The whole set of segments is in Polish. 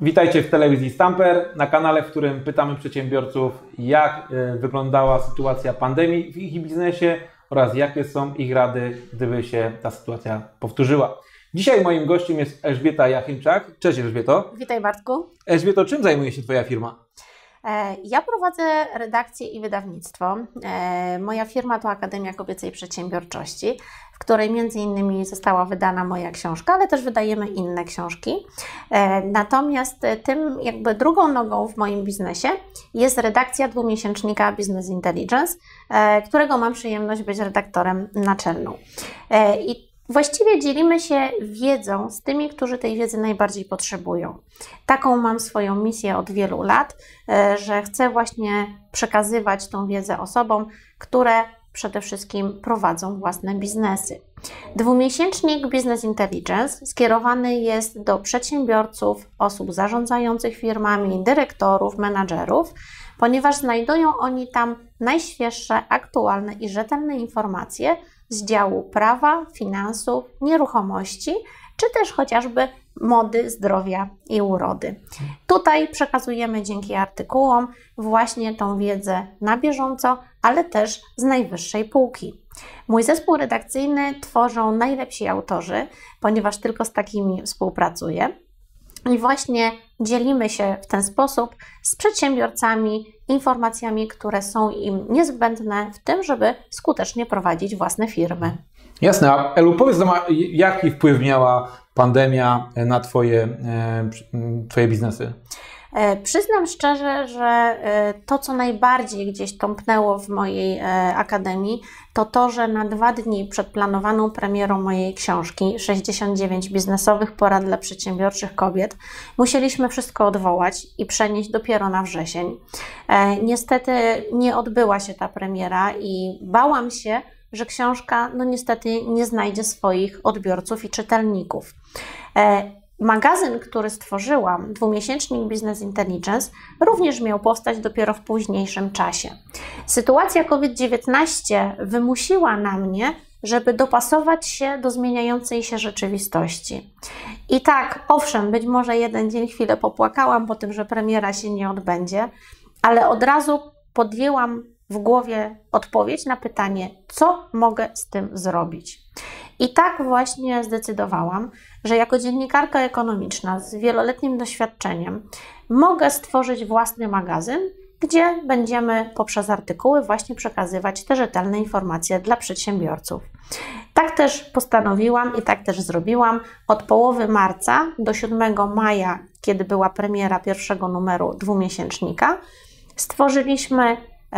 Witajcie w telewizji Stamper, na kanale, w którym pytamy przedsiębiorców, jak wyglądała sytuacja pandemii w ich biznesie oraz jakie są ich rady, gdyby się ta sytuacja powtórzyła. Dzisiaj moim gościem jest Elżbieta Jachimczak. Cześć Elżbieto. Witaj Bartku. Elżbieto, czym zajmuje się Twoja firma? Ja prowadzę redakcję i wydawnictwo. Moja firma to Akademia Kobiecej Przedsiębiorczości, w której między innymi została wydana moja książka, ale też wydajemy inne książki. Natomiast tym jakby drugą nogą w moim biznesie jest redakcja dwumiesięcznika Business Intelligence, którego mam przyjemność być redaktorem naczelną. I właściwie dzielimy się wiedzą z tymi, którzy tej wiedzy najbardziej potrzebują. Taką mam swoją misję od wielu lat, że chcę właśnie przekazywać tą wiedzę osobom, które przede wszystkim prowadzą własne biznesy. Dwumiesięcznik Business Intelligence skierowany jest do przedsiębiorców, osób zarządzających firmami, dyrektorów, menadżerów, ponieważ znajdują oni tam najświeższe, aktualne i rzetelne informacje z działu prawa, finansów, nieruchomości, czy też chociażby mody, zdrowia i urody. Tutaj przekazujemy dzięki artykułom właśnie tą wiedzę na bieżąco, ale też z najwyższej półki. Mój zespół redakcyjny tworzą najlepsi autorzy, ponieważ tylko z takimi współpracuję. I właśnie dzielimy się w ten sposób z przedsiębiorcami informacjami, które są im niezbędne w tym, żeby skutecznie prowadzić własne firmy. Jasne. A Elu, powiedz nam, jaki wpływ miała pandemia na Twoje biznesy? Przyznam szczerze, że to, co najbardziej gdzieś tąpnęło w mojej akademii, to to, że na 2 dni przed planowaną premierą mojej książki 69 biznesowych porad dla przedsiębiorczych kobiet musieliśmy wszystko odwołać i przenieść dopiero na wrzesień. Niestety nie odbyła się ta premiera i bałam się, że książka niestety nie znajdzie swoich odbiorców i czytelników. Magazyn, który stworzyłam, dwumiesięcznik Business Intelligence, również miał powstać dopiero w późniejszym czasie. Sytuacja COVID-19 wymusiła na mnie, żeby dopasować się do zmieniającej się rzeczywistości. I tak, owszem, być może jeden dzień chwilę popłakałam po tym, że premiera się nie odbędzie, ale od razu podjęłam w głowie odpowiedź na pytanie, co mogę z tym zrobić. I tak właśnie zdecydowałam, że jako dziennikarka ekonomiczna z wieloletnim doświadczeniem mogę stworzyć własny magazyn, gdzie będziemy poprzez artykuły właśnie przekazywać te rzetelne informacje dla przedsiębiorców. Tak też postanowiłam i tak też zrobiłam. Od połowy marca do 7 maja, kiedy była premiera pierwszego numeru dwumiesięcznika, stworzyliśmy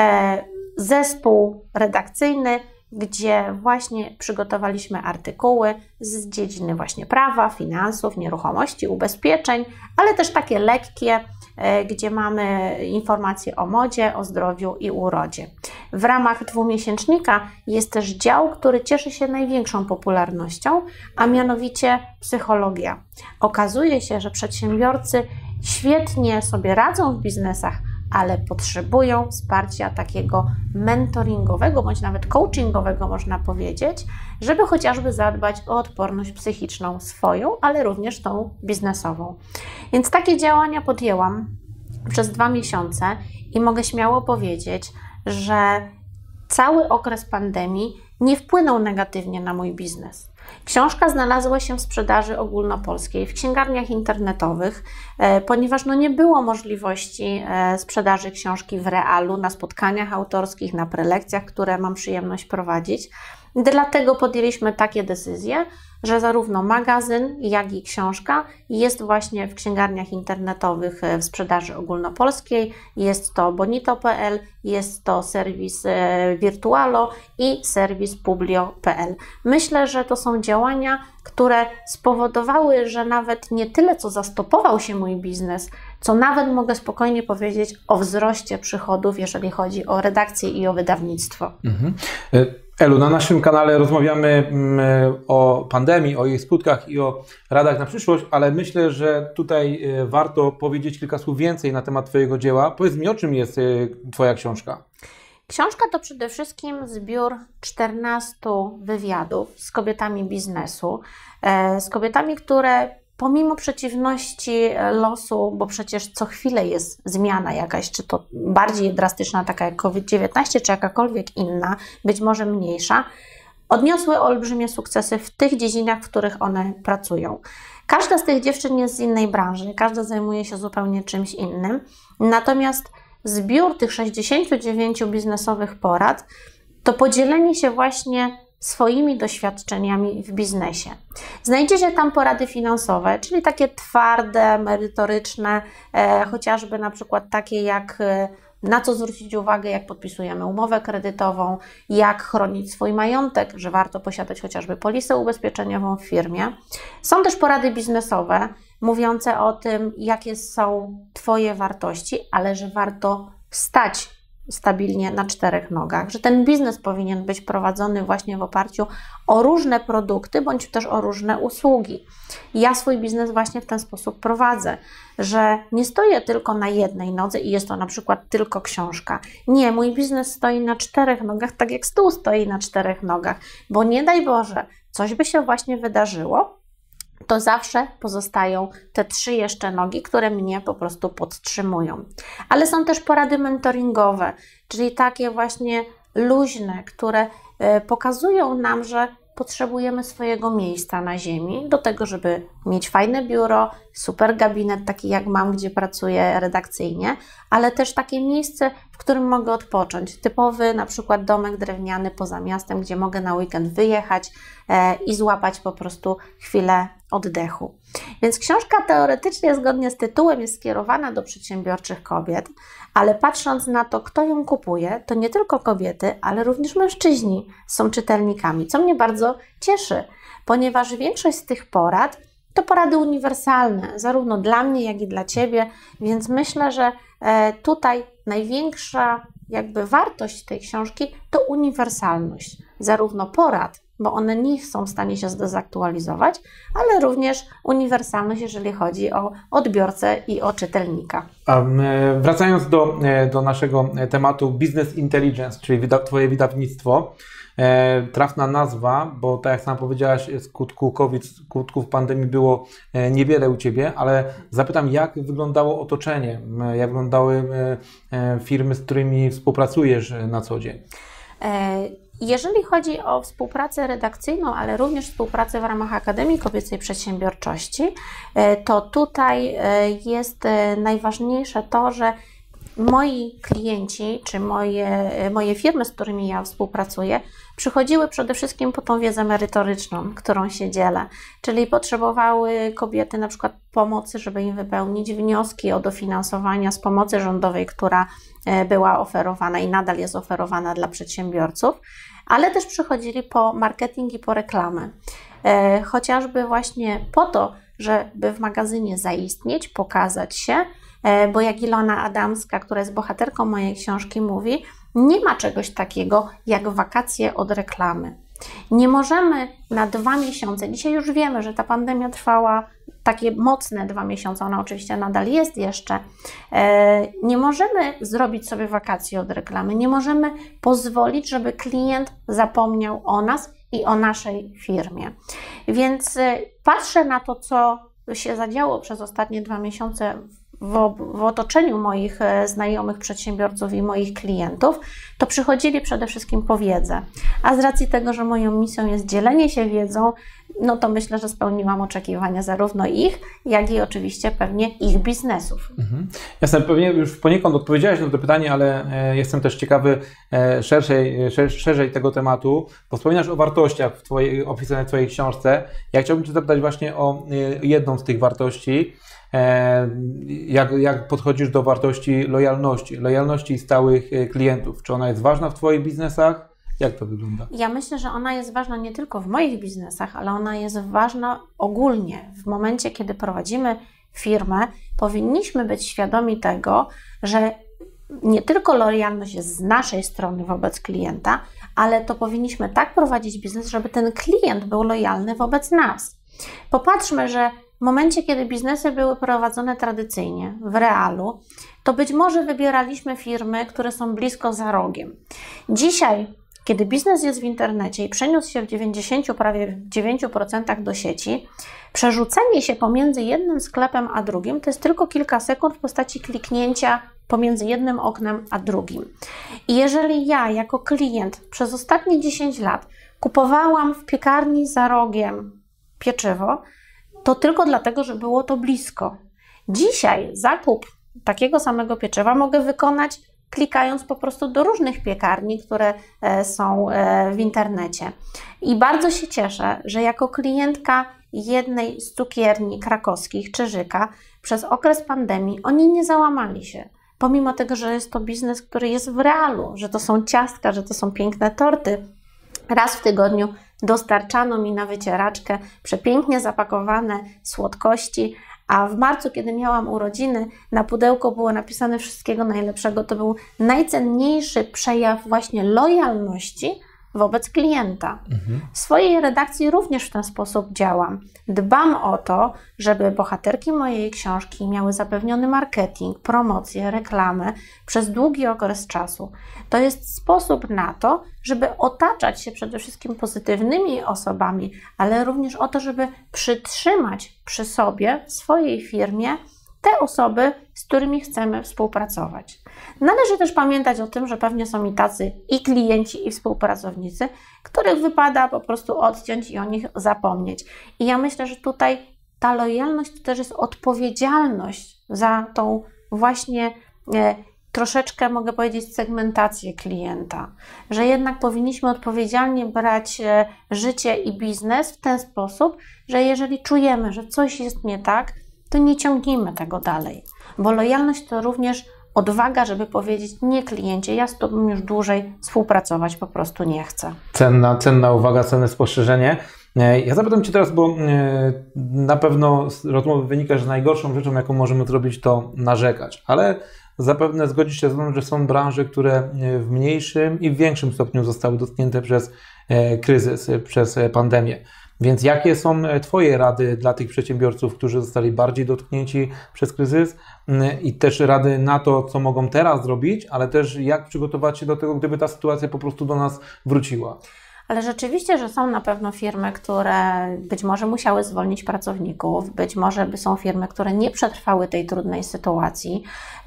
zespół redakcyjny, gdzie właśnie przygotowaliśmy artykuły z dziedziny właśnie prawa, finansów, nieruchomości, ubezpieczeń, ale też takie lekkie, gdzie mamy informacje o modzie, o zdrowiu i urodzie. W ramach dwumiesięcznika jest też dział, który cieszy się największą popularnością, a mianowicie psychologia. Okazuje się, że przedsiębiorcy świetnie sobie radzą w biznesach, ale potrzebują wsparcia takiego mentoringowego, bądź nawet coachingowego, można powiedzieć, żeby chociażby zadbać o odporność psychiczną swoją, ale również tą biznesową. Więc takie działania podjęłam przez 2 miesiące i mogę śmiało powiedzieć, że cały okres pandemii nie wpłynął negatywnie na mój biznes. Książka znalazła się w sprzedaży ogólnopolskiej, w księgarniach internetowych, ponieważ nie było możliwości sprzedaży książki w realu, na spotkaniach autorskich, na prelekcjach, które mam przyjemność prowadzić. Dlatego podjęliśmy takie decyzje, że zarówno magazyn, jak i książka jest właśnie w księgarniach internetowych w sprzedaży ogólnopolskiej. Jest to bonito.pl, jest to serwis Virtualo i serwis Publio.pl. Myślę, że to są działania, które spowodowały, że nawet nie tyle, co zastopował się mój biznes, co nawet mogę spokojnie powiedzieć o wzroście przychodów, jeżeli chodzi o redakcję i o wydawnictwo. Elu, na naszym kanale rozmawiamy o pandemii, o jej skutkach i o radach na przyszłość, ale myślę, że tutaj warto powiedzieć kilka słów więcej na temat Twojego dzieła. Powiedz mi, o czym jest Twoja książka? Książka to przede wszystkim zbiór 14 wywiadów z kobietami biznesu, z kobietami, które pomimo przeciwności losu, bo przecież co chwilę jest zmiana jakaś, czy to bardziej drastyczna, taka jak COVID-19, czy jakakolwiek inna, być może mniejsza, odniosły olbrzymie sukcesy w tych dziedzinach, w których one pracują. Każda z tych dziewczyn jest z innej branży, każda zajmuje się zupełnie czymś innym, natomiast zbiór tych 69 biznesowych porad to podzielenie się właśnie swoimi doświadczeniami w biznesie. Znajdziecie tam porady finansowe, czyli takie twarde, merytoryczne, chociażby na przykład takie jak na co zwrócić uwagę, jak podpisujemy umowę kredytową, jak chronić swój majątek, że warto posiadać chociażby polisę ubezpieczeniową w firmie. Są też porady biznesowe mówiące o tym, jakie są Twoje wartości, ale że warto stać stabilnie na 4 nogach, że ten biznes powinien być prowadzony właśnie w oparciu o różne produkty, bądź też o różne usługi. Ja swój biznes właśnie w ten sposób prowadzę, że nie stoję tylko na jednej nodze i jest to na przykład tylko książka. Nie, mój biznes stoi na 4 nogach, tak jak stół stoi na 4 nogach, bo nie daj Boże, coś by się właśnie wydarzyło, to zawsze pozostają te 3 jeszcze nogi, które mnie po prostu podtrzymują. Ale są też porady mentoringowe, czyli takie właśnie luźne, które pokazują nam, że potrzebujemy swojego miejsca na ziemi do tego, żeby mieć fajne biuro, super gabinet, taki jak mam, gdzie pracuję redakcyjnie, ale też takie miejsce, w którym mogę odpocząć. Typowy na przykład domek drewniany poza miastem, gdzie mogę na weekend wyjechać i złapać po prostu chwilę oddechu. Więc książka teoretycznie, zgodnie z tytułem, jest skierowana do przedsiębiorczych kobiet, ale patrząc na to, kto ją kupuje, to nie tylko kobiety, ale również mężczyźni są czytelnikami, co mnie bardzo cieszy, ponieważ większość z tych porad to porady uniwersalne, zarówno dla mnie, jak i dla Ciebie, więc myślę, że tutaj największa jakby wartość tej książki to uniwersalność, zarówno porad, bo one nie są w stanie się zdezaktualizować, ale również uniwersalność, jeżeli chodzi o odbiorcę i o czytelnika. A wracając do naszego tematu Business Intelligence, czyli Twoje wydawnictwo, trafna nazwa, bo tak jak sam powiedziałaś, skutków pandemii było niewiele u Ciebie, ale zapytam, jak wyglądało otoczenie, jak wyglądały firmy, z którymi współpracujesz na co dzień? Jeżeli chodzi o współpracę redakcyjną, ale również współpracę w ramach Akademii Kobiecej Przedsiębiorczości, to tutaj jest najważniejsze to, że moi klienci, czy moje firmy, z którymi ja współpracuję, przychodziły przede wszystkim po tą wiedzę merytoryczną, którą się dzielę, czyli potrzebowały kobiety na przykład pomocy, żeby im wypełnić wnioski o dofinansowania z pomocy rządowej, która była oferowana i nadal jest oferowana dla przedsiębiorców, ale też przychodzili po marketing i po reklamę, chociażby właśnie po to, żeby w magazynie zaistnieć, pokazać się, bo jak Ilona Adamska, która jest bohaterką mojej książki, mówi, nie ma czegoś takiego jak wakacje od reklamy. Nie możemy na 2 miesiące, dzisiaj już wiemy, że ta pandemia trwała takie mocne 2 miesiące, ona oczywiście nadal jest jeszcze, nie możemy zrobić sobie wakacji od reklamy, nie możemy pozwolić, żeby klient zapomniał o nas i o naszej firmie. Więc patrzę na to, co się zadziało przez ostatnie 2 miesiące w otoczeniu moich znajomych przedsiębiorców i moich klientów, to przychodzili przede wszystkim po wiedzę. A z racji tego, że moją misją jest dzielenie się wiedzą, no to myślę, że spełniłam oczekiwania zarówno ich, jak i oczywiście pewnie ich biznesów. Jasne, pewnie już poniekąd odpowiedziałeś na to pytanie, ale jestem też ciekawy szerzej tego tematu. Bo wspominasz o wartościach opisanych w Twojej książce. Ja chciałbym Cię zapytać właśnie o jedną z tych wartości. Jak podchodzisz do wartości lojalności stałych klientów? Czy ona jest ważna w Twoich biznesach? Jak to wygląda? Ja myślę, że ona jest ważna nie tylko w moich biznesach, ale ona jest ważna ogólnie. W momencie, kiedy prowadzimy firmę, powinniśmy być świadomi tego, że nie tylko lojalność jest z naszej strony wobec klienta, ale to powinniśmy tak prowadzić biznes, żeby ten klient był lojalny wobec nas. Popatrzmy, że w momencie, kiedy biznesy były prowadzone tradycyjnie, w realu, to być może wybieraliśmy firmy, które są blisko za rogiem. Dzisiaj Kiedy biznes jest w internecie i przeniósł się w 90, prawie 9% do sieci, przerzucenie się pomiędzy jednym sklepem a drugim to jest tylko kilka sekund w postaci kliknięcia pomiędzy jednym oknem a drugim. I jeżeli ja jako klient przez ostatnie 10 lat kupowałam w piekarni za rogiem pieczywo, to tylko dlatego, że było to blisko. Dzisiaj zakup takiego samego pieczywa mogę wykonać klikając po prostu do różnych piekarni, które są w internecie. I bardzo się cieszę, że jako klientka jednej z cukierni krakowskich, Czyżyka, przez okres pandemii oni nie załamali się. Pomimo tego, że jest to biznes, który jest w realu, że to są ciastka, że to są piękne torty, raz w tygodniu dostarczano mi na wycieraczkę przepięknie zapakowane słodkości, a w marcu, kiedy miałam urodziny, na pudełku było napisane wszystkiego najlepszego. To był najcenniejszy przejaw właśnie lojalności wobec klienta. W swojej redakcji również w ten sposób działam. Dbam o to, żeby bohaterki mojej książki miały zapewniony marketing, promocję, reklamę przez długi okres czasu. To jest sposób na to, żeby otaczać się przede wszystkim pozytywnymi osobami, ale również o to, żeby przytrzymać przy sobie w swojej firmie te osoby, z którymi chcemy współpracować. Należy też pamiętać o tym, że pewnie są i tacy i klienci, i współpracownicy, których wypada po prostu odciąć i o nich zapomnieć. I ja myślę, że tutaj ta lojalność to też jest odpowiedzialność za tą właśnie troszeczkę, mogę powiedzieć, segmentację klienta. Że jednak powinniśmy odpowiedzialnie brać życie i biznes w ten sposób, że jeżeli czujemy, że coś jest nie tak, to nie ciągnijmy tego dalej, bo lojalność to również odwaga, żeby powiedzieć: nie kliencie, ja z Tobą już dłużej współpracować po prostu nie chcę. Cenna uwaga, cenne spostrzeżenie. Ja zapytam Cię teraz, bo na pewno z rozmowy wynika, że najgorszą rzeczą, jaką możemy zrobić, to narzekać, ale zapewne zgodzisz się ze mną, że są branże, które w mniejszym i w większym stopniu zostały dotknięte przez kryzys, przez pandemię. Więc jakie są Twoje rady dla tych przedsiębiorców, którzy zostali bardziej dotknięci przez kryzys i też rady na to, co mogą teraz zrobić, ale też jak przygotować się do tego, gdyby ta sytuacja po prostu do nas wróciła? Ale rzeczywiście, że są na pewno firmy, które być może musiały zwolnić pracowników, być może są firmy, które nie przetrwały tej trudnej sytuacji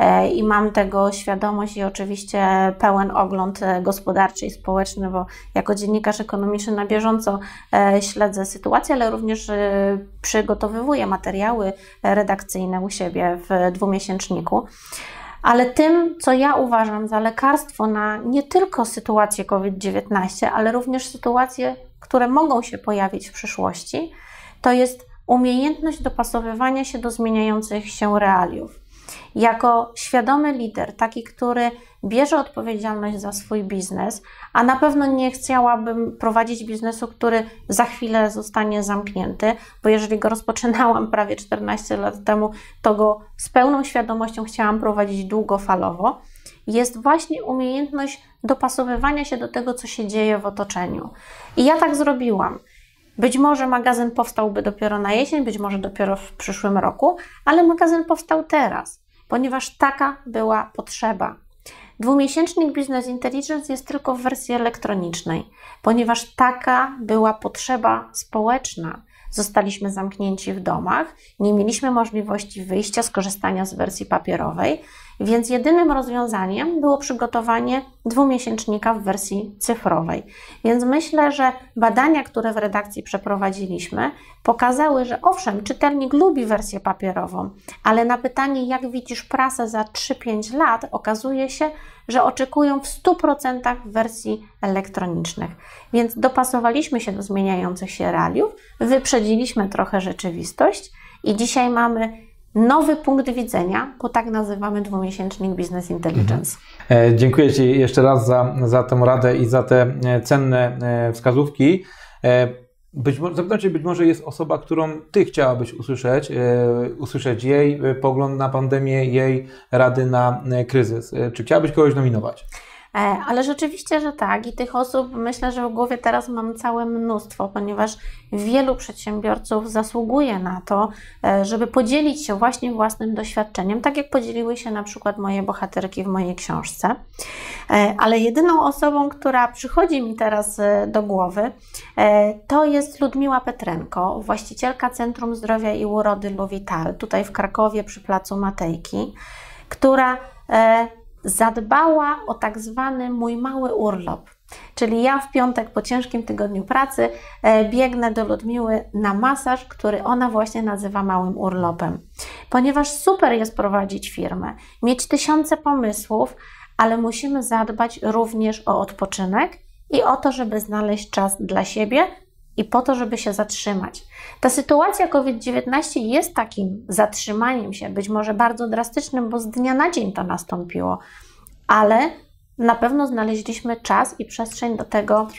i mam tego świadomość i oczywiście pełen ogląd gospodarczy i społeczny, bo jako dziennikarz ekonomiczny na bieżąco śledzę sytuację, ale również przygotowywuję materiały redakcyjne u siebie w dwumiesięczniku. Ale tym, co ja uważam za lekarstwo na nie tylko sytuację COVID-19, ale również sytuacje, które mogą się pojawić w przyszłości, to jest umiejętność dopasowywania się do zmieniających się realiów. Jako świadomy lider, taki, który bierze odpowiedzialność za swój biznes, a na pewno nie chciałabym prowadzić biznesu, który za chwilę zostanie zamknięty, bo jeżeli go rozpoczynałam prawie 14 lat temu, to go z pełną świadomością chciałam prowadzić długofalowo, jest właśnie umiejętność dopasowywania się do tego, co się dzieje w otoczeniu. I ja tak zrobiłam. Być może magazyn powstałby dopiero na jesień, być może dopiero w przyszłym roku, ale magazyn powstał teraz, ponieważ taka była potrzeba. Dwumiesięcznik Business Intelligence jest tylko w wersji elektronicznej, ponieważ taka była potrzeba społeczna. Zostaliśmy zamknięci w domach, nie mieliśmy możliwości wyjścia, skorzystania z wersji papierowej, więc jedynym rozwiązaniem było przygotowanie dwumiesięcznika w wersji cyfrowej. Więc myślę, że badania, które w redakcji przeprowadziliśmy, pokazały, że owszem, czytelnik lubi wersję papierową, ale na pytanie, jak widzisz prasę za 3-5 lat, okazuje się, że oczekują w 100% wersji elektronicznych. Więc dopasowaliśmy się do zmieniających się realiów, wyprzedziliśmy trochę rzeczywistość i dzisiaj mamy nowy punkt widzenia, bo tak nazywamy dwumiesięcznik Business Intelligence. Dziękuję Ci jeszcze raz za tę radę i za te cenne wskazówki. Zapytam Cię, być może jest osoba, którą Ty chciałabyś usłyszeć jej pogląd na pandemię, jej rady na kryzys. Czy chciałabyś kogoś nominować? Ale rzeczywiście, że tak i tych osób myślę, że w głowie teraz mam całe mnóstwo, ponieważ wielu przedsiębiorców zasługuje na to, żeby podzielić się właśnie własnym doświadczeniem, tak jak podzieliły się na przykład moje bohaterki w mojej książce. Ale jedyną osobą, która przychodzi mi teraz do głowy, to jest Ludmiła Petrenko, właścicielka Centrum Zdrowia i Urody Luvital, tutaj w Krakowie przy Placu Matejki, która zadbała o tak zwany mój mały urlop. Czyli ja w piątek po ciężkim tygodniu pracy biegnę do Ludmiły na masaż, który ona właśnie nazywa małym urlopem. Ponieważ super jest prowadzić firmę, mieć tysiące pomysłów, ale musimy zadbać również o odpoczynek i o to, żeby znaleźć czas dla siebie i po to, żeby się zatrzymać. Ta sytuacja COVID-19 jest takim zatrzymaniem się, być może bardzo drastycznym, bo z dnia na dzień to nastąpiło, ale na pewno znaleźliśmy czas i przestrzeń do tego,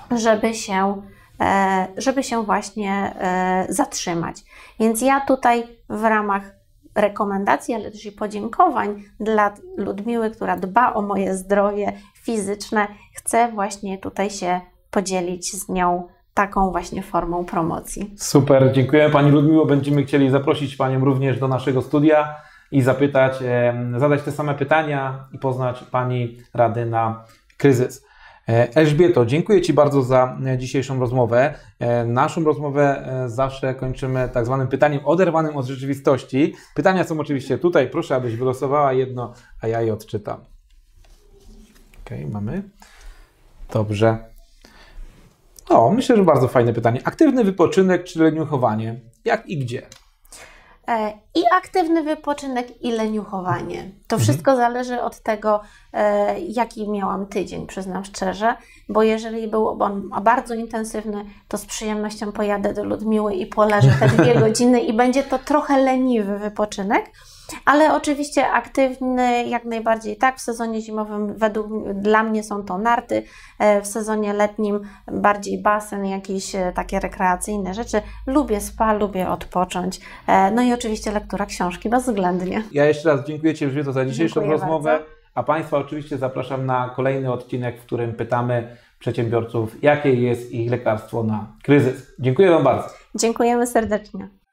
żeby się właśnie zatrzymać. Więc ja tutaj w ramach rekomendacji, ale też i podziękowań dla Ludmiły, która dba o moje zdrowie fizyczne, chcę właśnie tutaj się podzielić z nią taką właśnie formą promocji. Super, dziękuję Pani Ludmiło. Będziemy chcieli zaprosić Panią również do naszego studia i zapytać, zadać te same pytania i poznać Pani rady na kryzys. Elżbieto, dziękuję Ci bardzo za dzisiejszą rozmowę. Naszą rozmowę zawsze kończymy tak zwanym pytaniem oderwanym od rzeczywistości. Pytania są oczywiście tutaj. Proszę, abyś wylosowała jedno, a ja je odczytam. Okej, mamy. Dobrze. O, myślę, że bardzo fajne pytanie. Aktywny wypoczynek czy leniuchowanie? Jak i gdzie? I aktywny wypoczynek, i leniuchowanie. To wszystko zależy od tego, jaki miałam tydzień, przyznam szczerze, bo jeżeli był on bardzo intensywny, to z przyjemnością pojadę do Ludmiły i poleżę te 2 godziny i będzie to trochę leniwy wypoczynek, ale oczywiście aktywny jak najbardziej tak. W sezonie zimowym dla mnie są to narty, w sezonie letnim bardziej basen, jakieś takie rekreacyjne rzeczy. Lubię spa, lubię odpocząć. No i oczywiście lektura książki bezwzględnie. Ja jeszcze raz dziękuję Ci, Elżbieto, za dzisiejszą rozmowę, bardzo. A Państwa oczywiście zapraszam na kolejny odcinek, w którym pytamy przedsiębiorców, jakie jest ich lekarstwo na kryzys. Dziękuję Wam bardzo. Dziękujemy serdecznie.